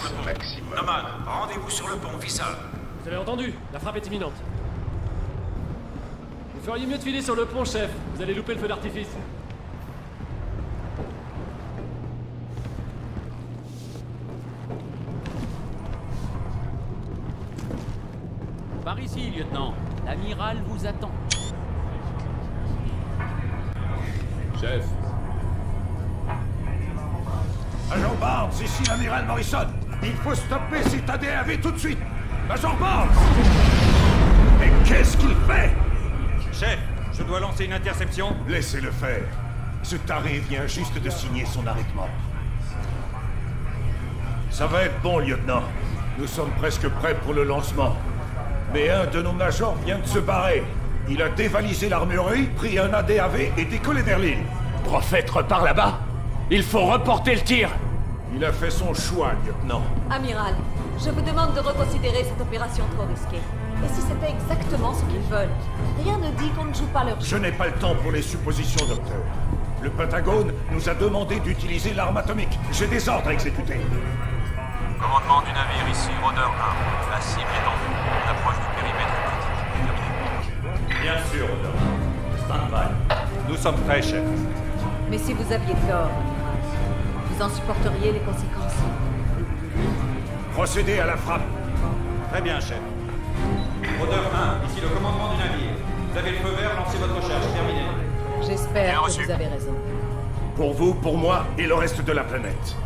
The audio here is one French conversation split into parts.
sur le pont. maximum. Nomade, rendez-vous sur le pont, Vissa. Vous avez entendu? La frappe est imminente. Vous feriez mieux de filer sur le pont, chef. Vous allez louper le feu d'artifice. Par ici, lieutenant. L'amiral vous attend. Chef. Agent Barnes, ici l'amiral Morrison. Il faut stopper cet ADAV tout de suite. Agent Barnes! Mais qu'est-ce qu'il fait? Chef, je dois lancer une interception. Laissez-le faire. Ce taré vient juste de signer son arrêtement. Ça va être bon, lieutenant. Nous sommes presque prêts pour le lancement. Mais un de nos majors vient de se barrer. Il a dévalisé l'armurerie, pris un ADAV et décollé vers l'île. Prophète repart là-bas. Il faut reporter le tir. Il a fait son choix, lieutenant. Amiral, je vous demande de reconsidérer cette opération trop risquée. Et si c'était exactement ce qu'ils veulent? Rien ne dit qu'on ne joue pas leur jeu. Je n'ai pas le temps pour les suppositions, docteur. Le Pentagone nous a demandé d'utiliser l'arme atomique. J'ai des ordres à exécuter. Commandement du navire ici, Rôdeur 1. La cible est en vue. On approche du périmètre critique. Bien sûr, Rôdeur. Stand-by. Nous sommes prêts, chef. Mais si vous aviez tort, amiral, vous en supporteriez les conséquences. Procédez à la frappe. Très bien, chef. Rôdeur 1, ici le commandement du navire. Vous avez le feu vert, lancez votre recherche. Terminé. J'espère que vous avez raison. Pour vous, pour moi et le reste de la planète.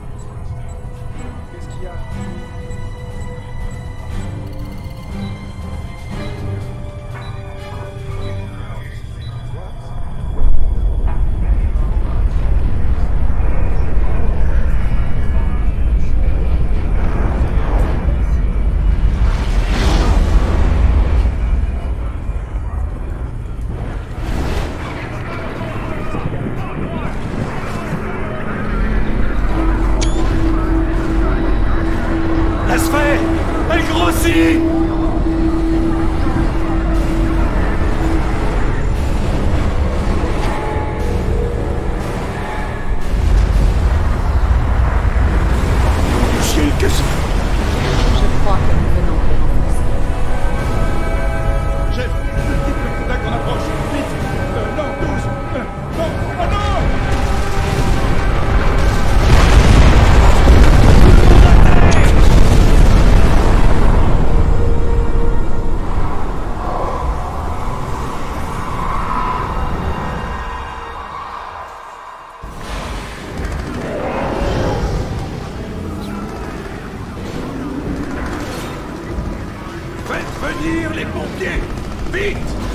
Les pompiers! Vite!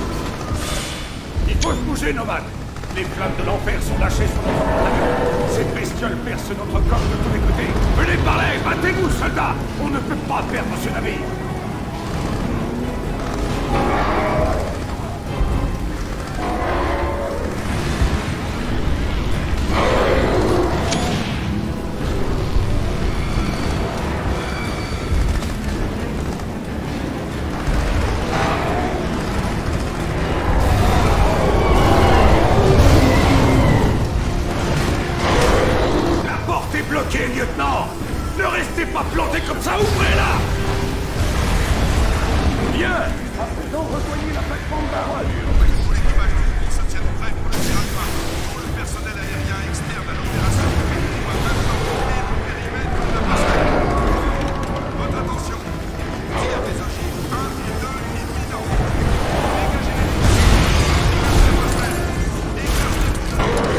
Il faut se bouger, nomade! Les flammes de l'enfer sont lâchées sur notre porte-avions. Ces bestioles percent notre corps de tous les côtés. Venez par là et battez-vous, soldats! On ne peut pas perdre ce navire! Bloqué, lieutenant! Ne restez pas plantés comme ça, ouvrez-la! Bien! À présent, rejoignez la plateforme d'arrêt. Pour l'équipage du se tienne prêt pour le tir à droite. Pour le personnel aérien externe à l'opération, on va maintenant couvrir le périmètre de la passerelle. Votre attention! Tir des ogives 1 et 2 imminent. Dégagez les passerelles. Écartez-vous.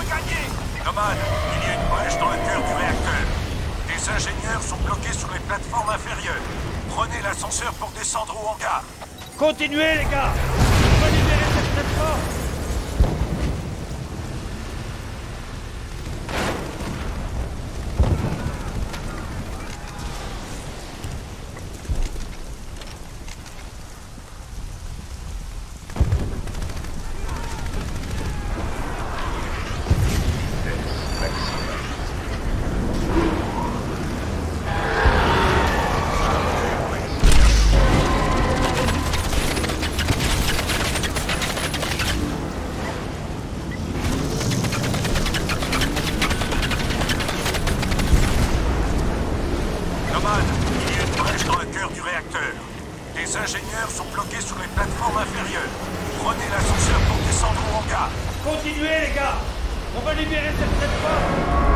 gagner. Nomade, il y a une brèche dans le cœur du réacteur. Des ingénieurs sont bloqués sur les plateformes inférieures. Prenez l'ascenseur pour descendre au hangar. Continuez, les gars! On va libérer cette plateforme! Les ingénieurs sont bloqués sur les plateformes inférieures. Prenez l'ascenseur pour descendre au hangar. Continuez, les gars! On va libérer cette plateforme!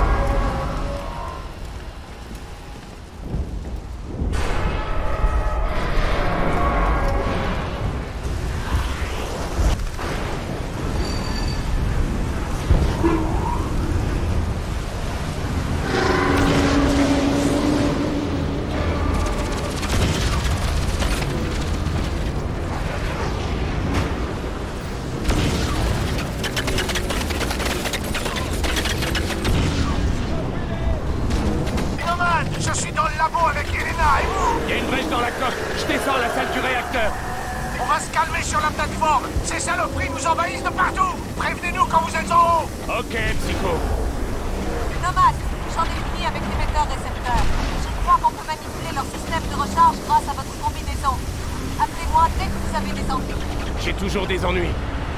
On va se calmer sur la plateforme. Ces saloperies nous envahissent de partout. Prévenez-nous quand vous êtes en haut. Ok, Psycho. Nomade, j'en ai fini avec l'émetteur-récepteur. Je crois qu'on peut manipuler leur système de recharge grâce à votre combinaison. Appelez-moi dès que vous avez des ennuis. J'ai toujours des ennuis.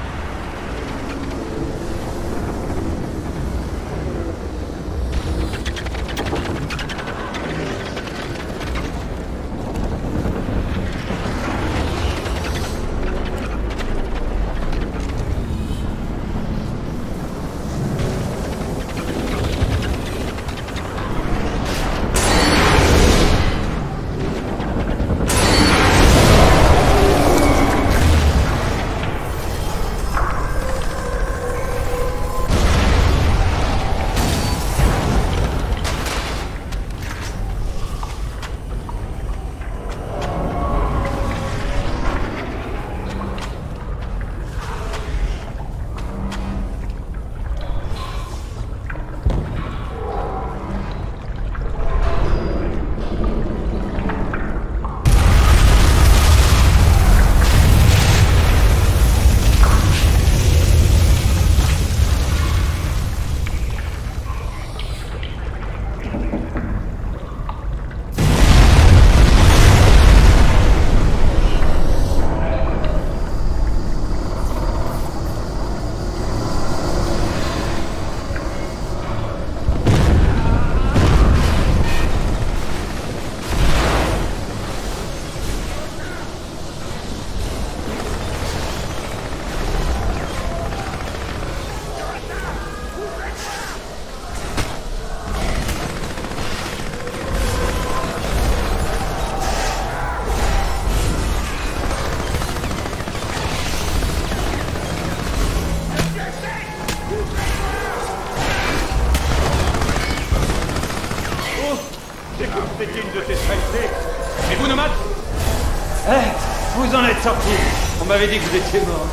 C'était une de tes saletés. Et vous, Nomade? Vous en êtes sortis. On m'avait dit que vous étiez mort.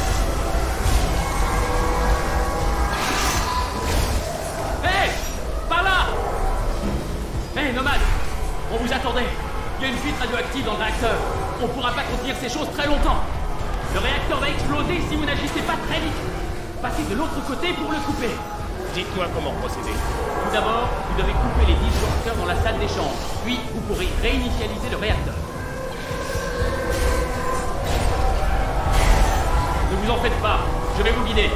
Hé! Par là! Hé, Nomade! On vous attendait. Il y a une fuite radioactive dans le réacteur. On pourra pas contenir ces choses très longtemps. Le réacteur va exploser si vous n'agissez pas très vite. Passez de l'autre côté pour le couper. Dites-moi comment procéder. Tout d'abord, vous devez couper les disjoncteurs dans la salle d'échange. Puis, vous pourrez réinitialiser le réacteur. Ne vous en faites pas, je vais vous guider.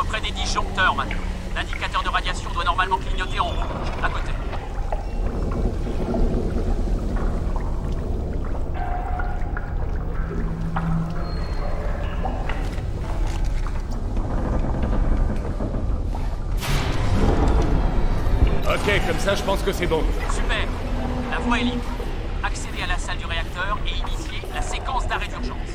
être près des disjoncteurs maintenant. L'indicateur de radiation doit normalement clignoter en rouge, à côté. Ok, comme ça je pense que c'est bon. Super. La voie est libre. Accédez à la salle du réacteur et initiez la séquence d'arrêt d'urgence.